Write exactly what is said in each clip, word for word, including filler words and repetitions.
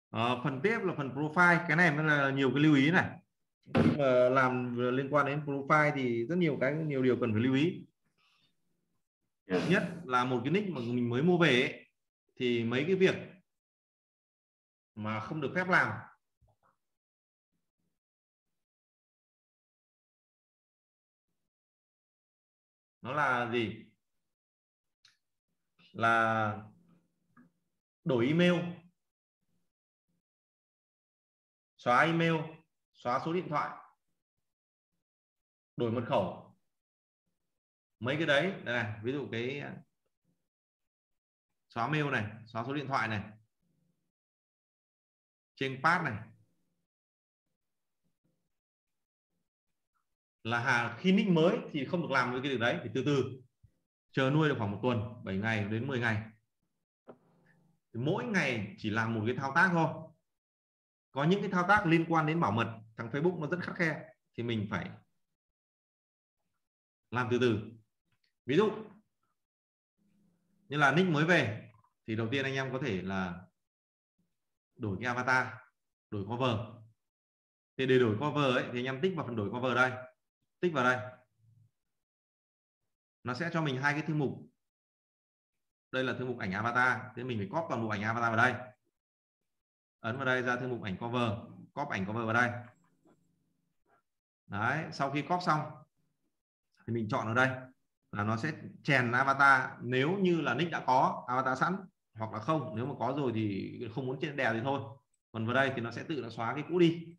Ờ, phần tiếp là phần profile, cái này mới là nhiều cái lưu ý này. Khi mà làm liên quan đến profile thì rất nhiều cái nhiều điều cần phải lưu ý. Yeah. Nhất là một cái nick mà mình mới mua về ấy, thì mấy cái việc mà không được phép làm nó là gì? Là đổi email, xóa email, xóa số điện thoại, đổi mật khẩu. Mấy cái đấy này, ví dụ cái xóa mail này, xóa số điện thoại này, change pass này, là hà khi nick mới thì không được làm với cái điều đấy, thì từ từ chờ nuôi được khoảng một tuần, bảy ngày đến mười ngày, thì mỗi ngày chỉ làm một cái thao tác thôi. Có những cái thao tác liên quan đến bảo mật, thằng Facebook nó rất khắt khe, thì mình phải làm từ từ. Ví dụ như là nick mới về thì đầu tiên anh em có thể là đổi cái avatar, đổi cover. Thì để đổi cover ấy thì anh em tích vào phần đổi cover đây, tích vào đây, nó sẽ cho mình hai cái thư mục. Đây là thư mục ảnh avatar, thế mình phải copy toàn bộ ảnh avatar vào đây, ấn vào đây ra thư mục ảnh cover, copy ảnh cover vào đây. Đấy, sau khi copy xong thì mình chọn ở đây là nó sẽ chèn avatar, nếu như là nick đã có avatar sẵn, hoặc là không, nếu mà có rồi thì không muốn trên đè thì thôi. Còn vào đây thì nó sẽ tự nó xóa cái cũ đi.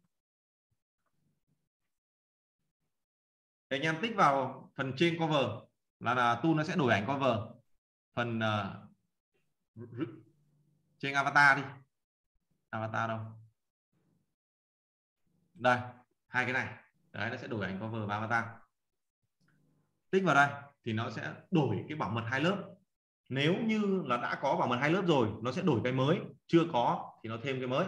Thì anh em tích vào phần trên cover là, là tool nó sẽ đổi ảnh cover. Phần uh, trên avatar đi, avatar đâu đây, hai cái này đấy, nó sẽ đổi ảnh cover và avatar. Tích vào đây thì nó sẽ đổi cái bảo mật hai lớp. Nếu như là đã có bảo mật hai lớp rồi, nó sẽ đổi cái mới, chưa có thì nó thêm cái mới.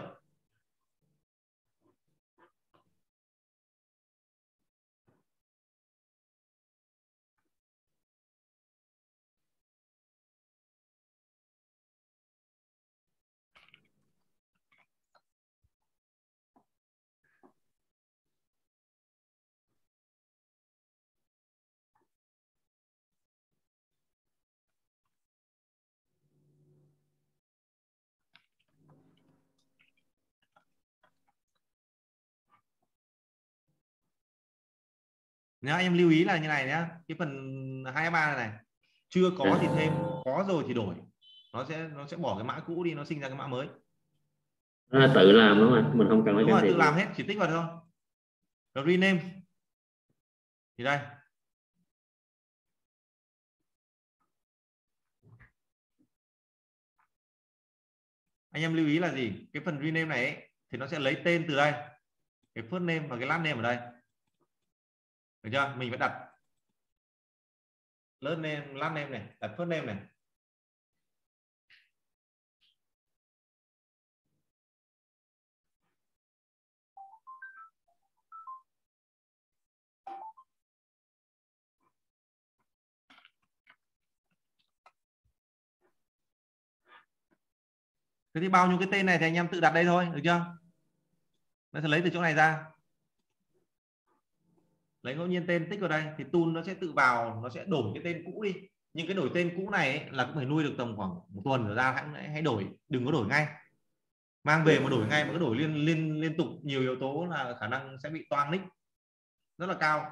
Nhá, em lưu ý là như này nhá, cái phần hai ba này chưa có thì thêm, có rồi thì đổi. Nó sẽ nó sẽ bỏ cái mã cũ đi, nó sinh ra cái mã mới. À, tự làm đúng không anh? Mình không cần phải Đúng can rồi, thiệp. tự làm hết, chỉ tích vào thôi. Rồi rename thì đây, anh em lưu ý là gì, cái phần rename này ấy, thì nó sẽ lấy tên từ đây, cái first name và cái last name ở đây, được chưa? Mình phải đặt first name, last name này, đặt first name này. Thế thì bao nhiêu cái tên này thì anh em tự đặt đây thôi, được chưa? Nó sẽ lấy từ chỗ này ra, lấy ngẫu nhiên tên tích vào đây, thì tool nó sẽ tự vào, nó sẽ đổi cái tên cũ đi. Nhưng cái đổi tên cũ này ấy, là cũng phải nuôi được tầm khoảng một tuần rồi ra hãy hãy đổi, đừng có đổi ngay. Mang về mà đổi ngay mà cứ đổi liên liên liên tục, nhiều yếu tố là khả năng sẽ bị toang nick rất là cao.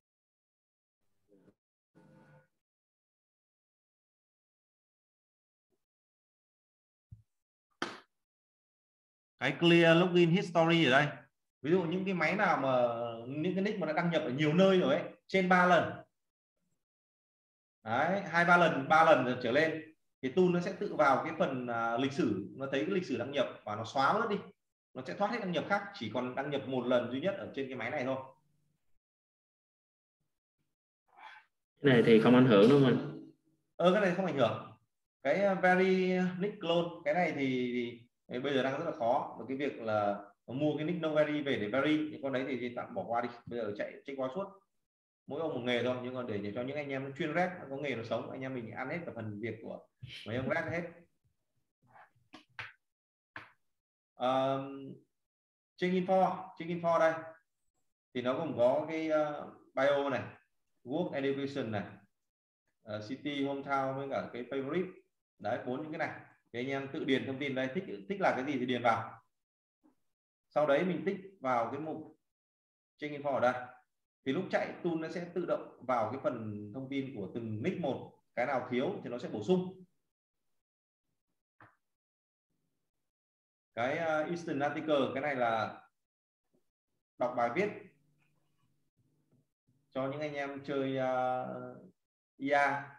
Cái clear login history ở đây, ví dụ những cái máy nào mà những cái nick mà đã đăng nhập ở nhiều nơi rồi ấy, trên ba lần đấy, hai ba lần, ba lần trở lên, thì tool nó sẽ tự vào cái phần uh, lịch sử, nó thấy cái lịch sử đăng nhập và nó xóa bớt đi, nó sẽ thoát hết đăng nhập khác, chỉ còn đăng nhập một lần duy nhất ở trên cái máy này thôi. Cái này thì không ảnh hưởng đúng không anh? Ờ, cái này không ảnh hưởng. Cái very nick clone, cái này thì, thì bây giờ đang rất là khó, và cái việc là mua cái nick no very về để vary, những con đấy thì, thì tạm bỏ qua đi, bây giờ chạy check qua suốt, mỗi ông một nghề thôi. Nhưng còn để, để cho những anh em chuyên rep có nghề nó sống, anh em mình ăn hết cả phần việc của mấy ông rep hết. uh, check info check info đây thì nó gồm có cái uh, bio này, work, education này, uh, city, hometown với cả cái favorite. Đấy, bốn những cái này thì anh em tự điền thông tin đây, thích thích là cái gì thì điền vào. Sau đấy mình tích vào cái mục check info ở đây thì lúc chạy tool nó sẽ tự động vào cái phần thông tin của từng nick một, cái nào thiếu thì nó sẽ bổ sung. Cái uh, instant article, cái này là đọc bài viết cho những anh em chơi uh, i a.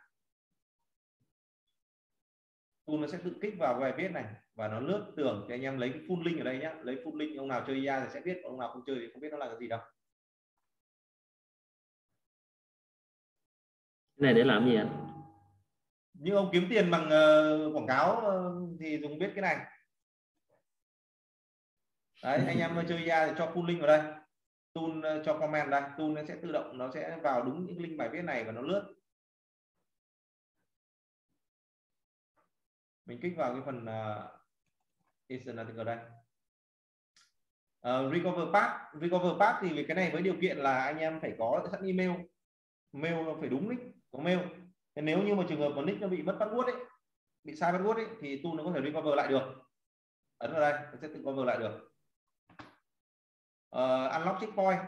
Tool nó sẽ tự kích vào cái bài viết này và nó lướt tường thì anh em lấy cái full link ở đây nhé, lấy full link, ông nào chơi i a thì sẽ biết, ông nào không chơi thì không biết nó là cái gì đâu. Cái này để làm gì anh? Như ông kiếm tiền bằng uh, quảng cáo uh, thì dùng biết cái này. Đấy, anh em chơi i a thì cho full link vào đây, tool uh, cho comment đây, tool nó sẽ tự động, nó sẽ vào đúng những link bài viết này và nó lướt. Mình kích vào cái phần uh, instant article đây. Uh, recover path, recover path thì cái này với điều kiện là anh em phải có sẵn email, mail nó phải đúng nick, có mail. Thế nếu như mà trường hợp mà nick nó bị mất password ấy, bị sai password ấy, thì tool nó có thể recover lại được. Ấn vào đây nó sẽ tự cover lại được. Uh, unlock checkpoint,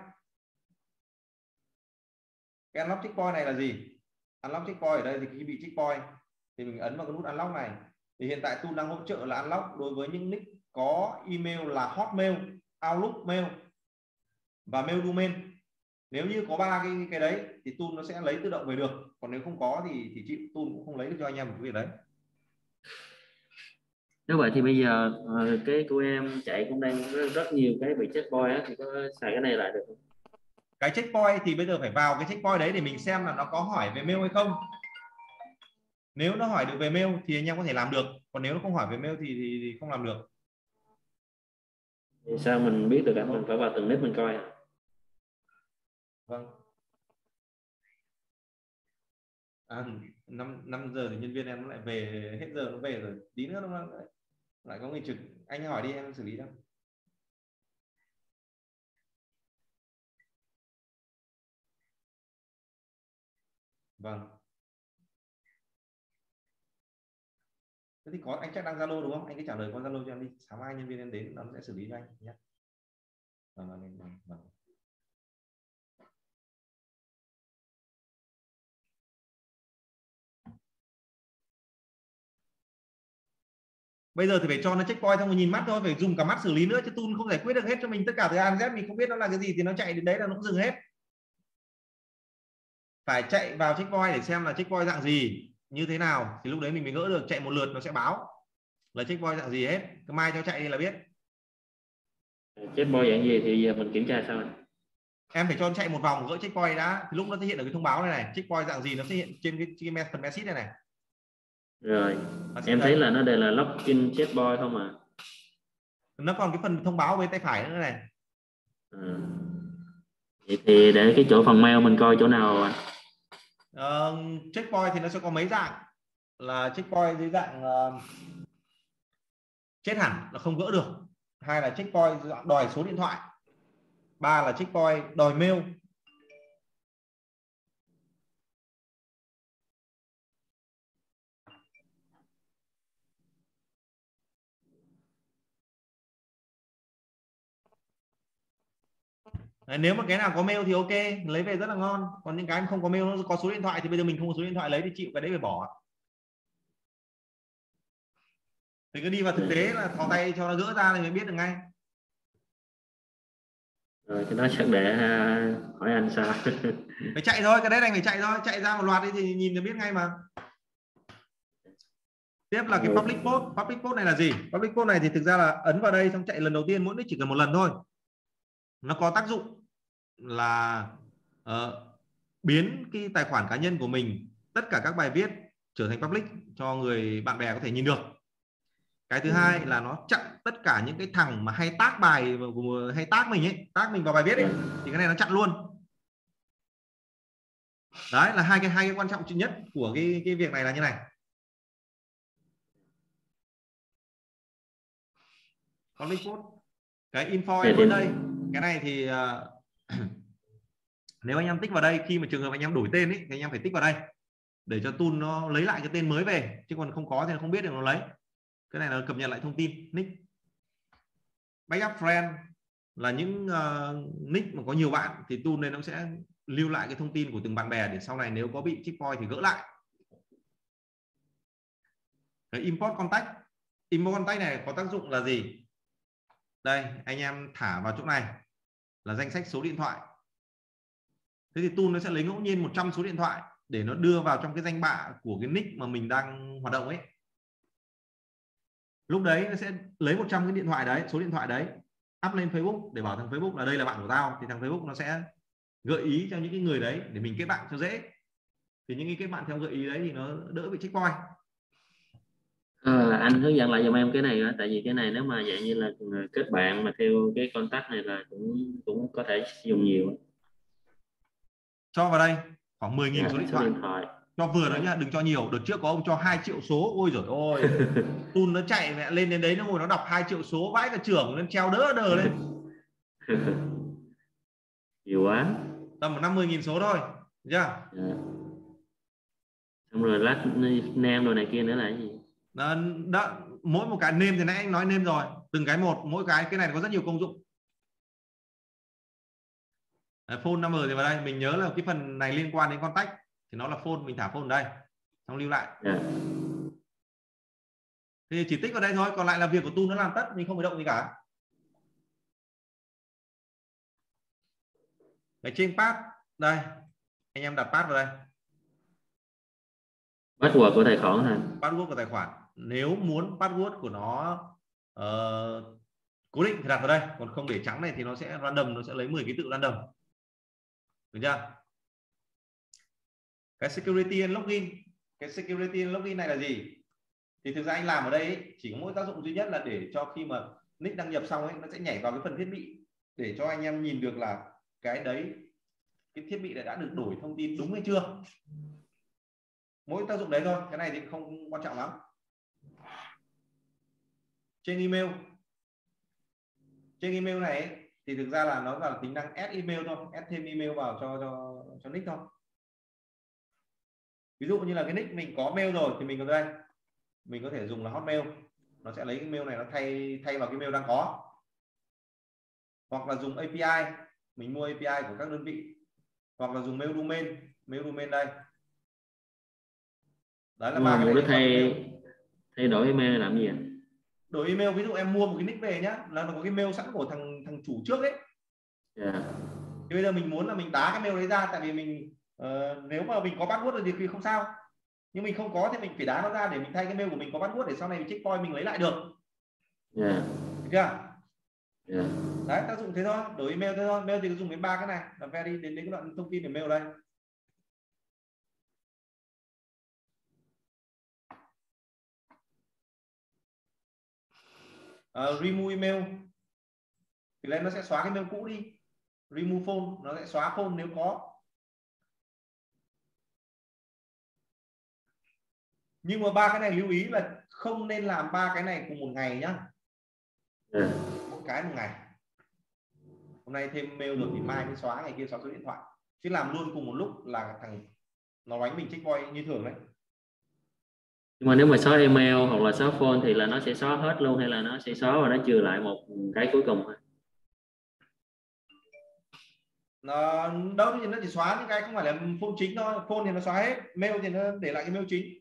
cái unlock checkpoint này là gì? Unlock checkpoint ở đây thì khi bị checkpoint thì mình ấn vào cái nút unlock này thì hiện tại tool đang hỗ trợ là unlock đối với những nick có email là Hotmail, Outlook Mail và Mail Domain. Nếu như có ba cái cái đấy thì tool nó sẽ lấy tự động về được, còn nếu không có thì thì chịu, tool cũng không lấy được cho anh em một cái việc đấy. Nếu vậy thì bây giờ cái của em chạy cũng đang rất nhiều cái bị checkpoint á, thì có xài cái này lại được không? Cái checkpoint thì bây giờ phải vào cái checkpoint đấy để mình xem là nó có hỏi về mail hay không. Nếu nó hỏi được về mail thì anh em có thể làm được, còn nếu nó không hỏi về mail thì, thì, thì không làm được. Thì sao mình biết được, mình phải vào từng nick mình coi à? Vâng. À, năm năm giờ thì nhân viên em nó lại về, hết giờ nó về rồi, tí nữa nó lại có người trực, anh hỏi đi em xử lý đâu. Vâng. Thế thì có, anh chắc đang Zalo đúng không? Anh cứ trả lời qua Zalo cho em đi, sáng mai nhân viên em đến nó sẽ xử lý cho anh nhé. Vâng, vâng, vâng, vâng. Bây giờ thì phải cho nó checkpoint xong rồi nhìn mắt thôi, phải dùng cả mắt xử lý nữa chứ tool không giải quyết được hết cho mình tất cả từ A đến Z, mình không biết nó là cái gì thì nó chạy đến đấy là nó cũng dừng hết. Phải chạy vào checkpoint để xem là checkpoint dạng gì, như thế nào thì lúc đấy mình mới gỡ được, chạy một lượt nó sẽ báo là checkpoint dạng gì hết, cứ mai cho chạy đi là biết. Checkpoint dạng gì thì giờ mình kiểm tra sao? Em phải cho nó chạy một vòng gỡ checkpoint đã thì lúc nó sẽ hiện ở cái thông báo này này, checkpoint dạng gì nó sẽ hiện trên cái, cái phần message này này. Rồi em thấy là nó đều là login checkpoint không à? Nó còn cái phần thông báo bên tay phải nữa này. À. Vậy thì để cái chỗ phần mail mình coi chỗ nào ạ? Uh, checkpoint thì nó sẽ có mấy dạng, là checkpoint dưới dạng uh, chết hẳn là không gỡ được, hai là checkpoint dạng đòi số điện thoại, ba là checkpoint đòi mail. Đấy, nếu mà cái nào có mail thì ok, lấy về rất là ngon, còn những cái không có mail, nó có số điện thoại thì bây giờ mình không có số điện thoại lấy thì chịu, cái đấy phải bỏ. Thì cứ đi vào thực tế là thò tay cho nó gỡ ra thì mới biết được ngay. Rồi cái đó chắc để hỏi anh sao. Phải chạy thôi, cái đấy này phải chạy thôi, chạy ra một loạt đi thì nhìn được biết ngay mà. Tiếp là cái public post. Public post này là gì? Public post này thì thực ra là ấn vào đây xong chạy lần đầu tiên, mỗi nick chỉ cần một lần thôi. Nó có tác dụng là uh, biến cái tài khoản cá nhân của mình, tất cả các bài viết trở thành public cho người bạn bè có thể nhìn được. Cái thứ ừ. hai là nó chặn tất cả những cái thằng mà hay tag bài, hay tag mình ấy, tag mình vào bài viết ấy, thì cái này nó chặn luôn. Đấy là hai cái hai cái quan trọng nhất của cái cái việc này là như này. public post. Cái info Dạ, em thì- ở đây, cái này thì uh, nếu anh em tích vào đây, khi mà trường hợp anh em đổi tên ấy, thì anh em phải tích vào đây để cho tool nó lấy lại cái tên mới về, chứ còn không có thì không biết được nó lấy. Cái này là cập nhật lại thông tin nick. Backup friend là những uh, nick mà có nhiều bạn thì tool này nó sẽ lưu lại cái thông tin của từng bạn bè để sau này nếu có bị checkpoint thì gỡ lại. Cái import contact, import contact này có tác dụng là gì? Đây, anh em thả vào chỗ này là danh sách số điện thoại. Thế thì tool nó sẽ lấy ngẫu nhiên một trăm số điện thoại để nó đưa vào trong cái danh bạ của cái nick mà mình đang hoạt động ấy. Lúc đấy nó sẽ lấy một trăm cái điện thoại đấy, số điện thoại đấy, up lên Facebook để bảo thằng Facebook là đây là bạn của tao, thì thằng Facebook nó sẽ gợi ý cho những cái người đấy để mình kết bạn cho dễ. Thì những cái kết bạn theo gợi ý đấy thì nó đỡ bị checkpoint. À, anh hướng dẫn lại giùm em cái này đó, tại vì cái này nếu mà dạng như là kết bạn mà theo cái contact này là cũng cũng có thể dùng nhiều. Cho vào đây khoảng mười nghìn Dạ, số điện số thoại. điện thoại. Cho vừa đó Dạ. nhá, đừng cho nhiều. Đợt trước có ông cho hai triệu số, ôi giời ơi. Tool nó chạy mẹ lên đến đấy nó ngồi nó đọc hai triệu số vãi cả trưởng lên, treo đỡ đờ lên. Nhiều quá. Tầm năm mươi nghìn số thôi, chưa? Dạ. Xong rồi last name rồi này kia nữa là cái gì? Đó, đó, mỗi một cái name thì nãy anh nói name rồi, từng cái một, mỗi cái cái này có rất nhiều công dụng. Đấy, phone number thì vào đây mình nhớ là cái phần này liên quan đến contact thì nó là phone, mình thả phone ở đây xong lưu lại. Dạ. Thì chỉ tích vào đây thôi, còn lại là việc của tool nó làm tất, mình không phải động gì cả. Cái trên path đây, anh em đặt path vào đây. Password của tài khoản hả? Password của tài khoản, nếu muốn password của nó uh, cố định thì đặt vào đây, còn không để trắng này thì nó sẽ random, nó sẽ lấy mười ký tự random, được chưa? Cái security and login, cái security and login này là gì? Thì thực ra anh làm ở đây ấy, chỉ có mỗi tác dụng duy nhất là để cho khi mà nick đăng nhập xong ấy, nó sẽ nhảy vào cái phần thiết bị để cho anh em nhìn được là cái đấy, cái thiết bị này đã được đổi thông tin đúng hay chưa. Mỗi tác dụng đấy thôi, cái này thì không quan trọng lắm. Trên email, trên email này ấy, thì thực ra là nó là tính năng add email thôi, add thêm email vào cho cho cho nick thôi. Ví dụ như là cái nick mình có mail rồi thì mình ở đây mình có thể dùng là hotmail, nó sẽ lấy cái mail này nó thay thay vào cái mail đang có, hoặc là dùng a pê i, mình mua a pê i của các đơn vị, hoặc là dùng mail domain, mail domain đây. Đấy là ba cái này Nó liên quan thay đến mail. thay đổi email làm gì ạ? Đổi email, ví dụ em mua một cái nick về nhá, là nó có cái mail sẵn của thằng thằng chủ trước ấy. Yeah. Thì bây giờ mình muốn là mình đá cái mail đấy ra, tại vì mình uh, nếu mà mình có password rồi thì không sao, nhưng mình không có thì mình phải đá nó ra để mình thay cái mail của mình có password để sau này mình checkpoint mình lấy lại được. Yeah. Được chưa? Yeah. Đấy, tác dụng thế thôi, đổi email thế thôi. Mail thì dùng đến ba cái này là very, đến đến cái đoạn thông tin để mail đây. Uh, remove email thì lên nó sẽ xóa cái mail cũ đi. Remove phone, nó sẽ xóa phone nếu có. Nhưng mà ba cái này lưu ý là không nên làm ba cái này cùng một ngày nhá. Yeah. Một cái một ngày. Hôm nay thêm mail rồi thì mai mới xóa, ngày kia xóa số điện thoại. Chứ làm luôn cùng một lúc là thằng nó đánh mình checkpoint như thường đấy. Nhưng mà nếu mà xóa email hoặc là xóa phone thì là nó sẽ xóa hết luôn, hay là nó sẽ xóa và nó trừ lại một cái cuối cùng thôi? Nó đâu thì nó chỉ xóa những cái không phải là phone chính thôi. Phone thì nó xóa hết, mail thì nó để lại cái mail chính.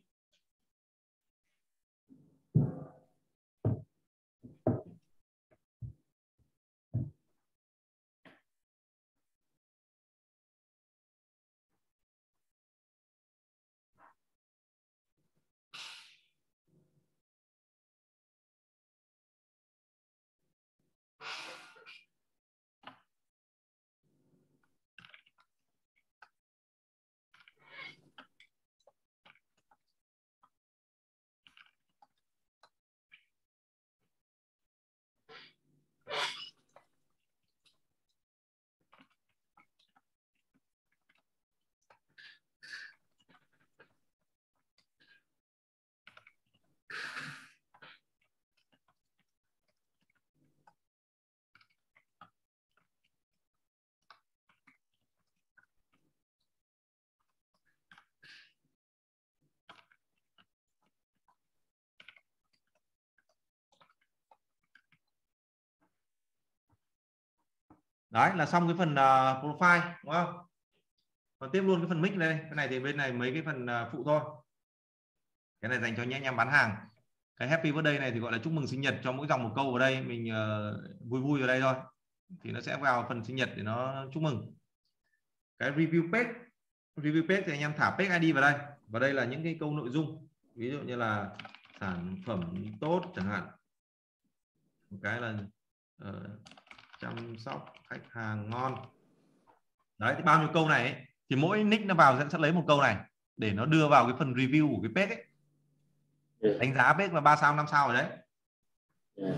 Đấy là xong cái phần uh, profile đúng không? Còn tiếp luôn cái phần mic đây, cái này thì bên này mấy cái phần uh, phụ thôi. Cái này dành cho những anh em bán hàng. Cái happy birthday này thì gọi là chúc mừng sinh nhật, cho mỗi dòng một câu vào đây mình uh, vui vui vào đây thôi, thì nó sẽ vào phần sinh nhật để nó chúc mừng. Cái review page, review page thì anh em thả page i đê vào đây, và đây là những cái câu nội dung, ví dụ như là sản phẩm tốt chẳng hạn, một cái là uh, chăm sóc khách hàng ngon. Đấy thì bao nhiêu câu này ấy, thì mỗi nick nó vào sẽ lấy một câu này để nó đưa vào cái phần review của cái page ấy. Yeah. Đánh giá page là ba sao năm sao rồi đấy. Yeah.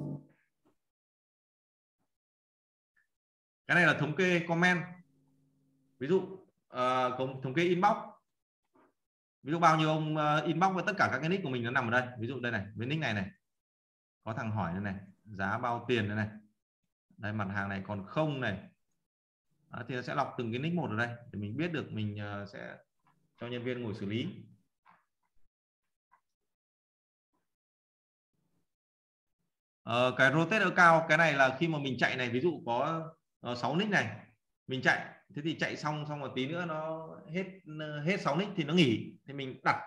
Cái này là thống kê comment, ví dụ uh, thống kê inbox, ví dụ bao nhiêu ông uh, inbox với tất cả các cái nick của mình nó nằm ở đây. Ví dụ đây này, với nick này này có thằng hỏi này, này giá bao tiền này, này đây mặt hàng này còn không này. Đó, thì nó sẽ lọc từng cái nick một ở đây để mình biết được, mình uh, sẽ cho nhân viên ngồi xử lý. Uh, cái rotate ở cao, cái này là khi mà mình chạy này, ví dụ có uh, sáu nick này mình chạy, thế thì chạy xong xong một tí nữa nó hết hết sáu nick thì nó nghỉ, thì mình đặt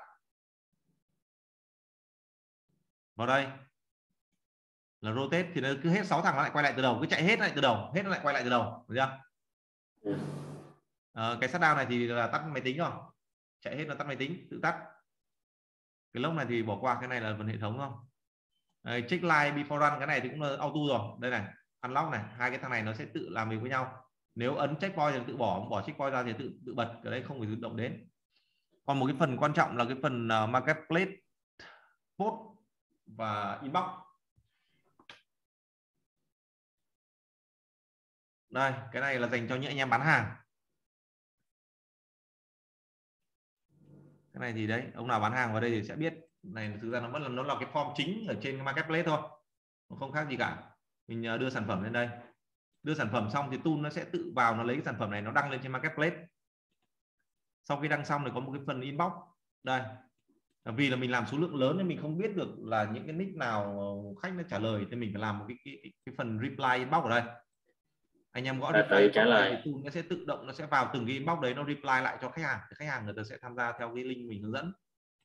vào đây là rotate, thì nó cứ hết sáu thằng nó lại quay lại từ đầu, cứ chạy hết lại từ đầu, hết nó lại quay lại từ đầu, được chưa? À, cái shutdown này thì là tắt máy tính rồi, chạy hết là tắt máy tính, tự tắt. Cái lốc này thì bỏ qua, cái này là phần hệ thống không. Đây, check line before run, cái này thì cũng là auto rồi. Đây này, unlock này, hai cái thằng này nó sẽ tự làm việc với nhau. Nếu ấn checkpoint thì tự bỏ, bỏ checkpoint ra thì tự tự bật, cái đấy không phải tự động đến. Còn một cái phần quan trọng là cái phần uh, marketplace, post và inbox. Đây, cái này là dành cho những anh em bán hàng. Cái này thì đấy, ông nào bán hàng vào đây thì sẽ biết. Này thực ra nó vẫn là nó là cái form chính ở trên cái marketplace thôi, nó không khác gì cả. Mình đưa sản phẩm lên đây, đưa sản phẩm xong thì tool nó sẽ tự vào, nó lấy cái sản phẩm này nó đăng lên trên marketplace. Sau khi đăng xong thì có một cái phần inbox đây, vì là mình làm số lượng lớn nên mình không biết được là những cái nick nào khách nó trả lời, thì mình phải làm một cái cái, cái phần reply inbox ở đây. Anh em gõ reply trả lời thì tool nó sẽ tự động nó sẽ vào từng cái inbox đấy, nó reply lại cho khách hàng, thì khách hàng người ta sẽ tham gia theo cái link mình hướng dẫn.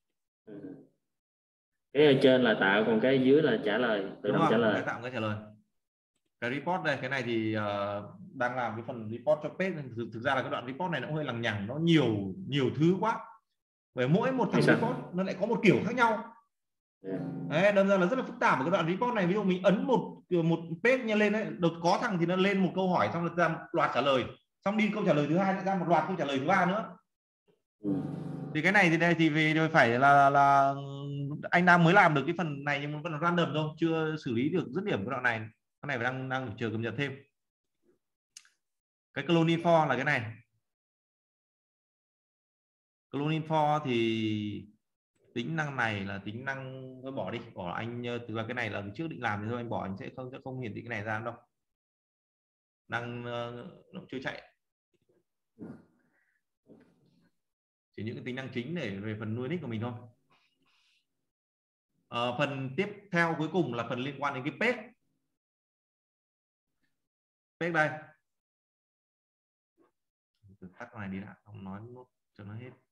Cái ở trên là tạo, còn cái dưới là trả lời, tự động trả lời. Cái tạo cái trả lời. Cái report đây, cái này thì uh, đang làm cái phần report cho page. Thực, thực ra là cái đoạn report này nó hơi lằng nhằng, nó nhiều nhiều thứ quá, bởi mỗi một thằng report nó lại có một kiểu khác nhau. Yeah. Đấy, đâm ra là rất là phức tạp ở cái đoạn report này. Ví dụ mình ấn một một page nhân lên đấy, đột có thằng thì nó lên một câu hỏi xong rồi ra một loạt trả lời, xong đi câu trả lời thứ hai lại ra một loạt câu trả lời thứ ba nữa. Ừ. Thì cái này thì đây thì vì phải là là anh đang mới làm được cái phần này, nhưng vẫn là random thôi, chưa xử lý được dứt điểm cái đoạn này. Cái này đang đang chờ cập nhật thêm. Cái clone info là cái này. Clone info thì tính năng này là tính năng thôi bỏ đi, bỏ anh, từ là cái này là trước định làm thì thôi anh bỏ, anh sẽ không sẽ không hiển thị cái này ra đâu, năng nó chưa chạy. Chỉ những cái tính năng chính để về phần nuôi nick của mình thôi. À, phần tiếp theo cuối cùng là phần liên quan đến cái page. Page đây, tắt này đi đã, không nói cho nó hết.